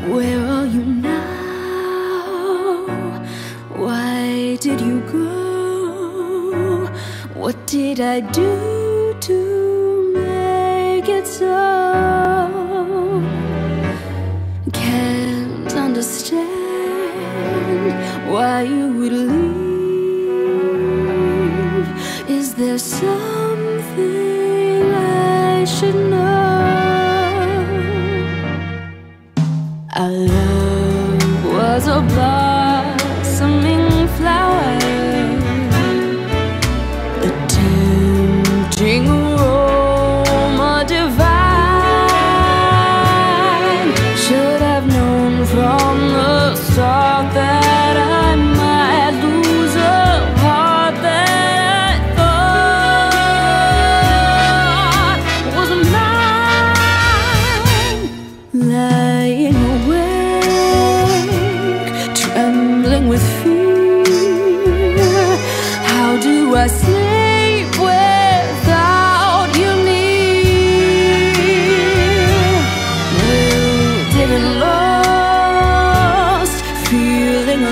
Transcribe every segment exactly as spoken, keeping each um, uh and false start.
Where are you now? Why did you go? What did I do to make it so? Can't understand why you would leave. Is there something I should know? Our love was a blossoming flower, a tempting aroma divine. Should have known from the start that I might lose a heart that I thought was mine. Lying awake, trembling with fear. How do I sleep without you near? Wilted and lost, feeling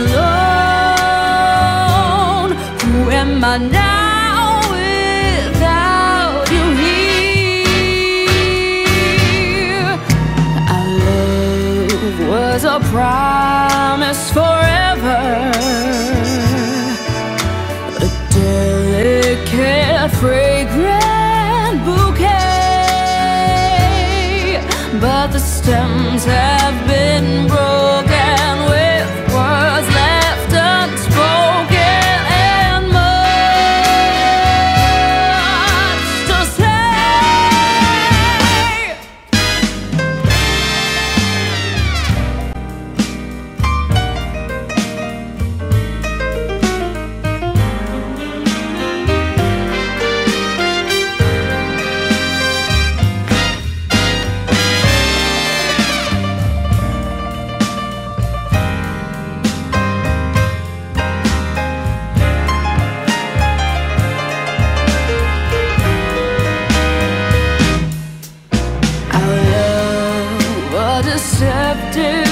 alone. Who am I now without you here? Our love was a promise forever, a delicate, fragrant bouquet. But the stems have been broken with words left unspoken, and much to say. Our love, a deceptive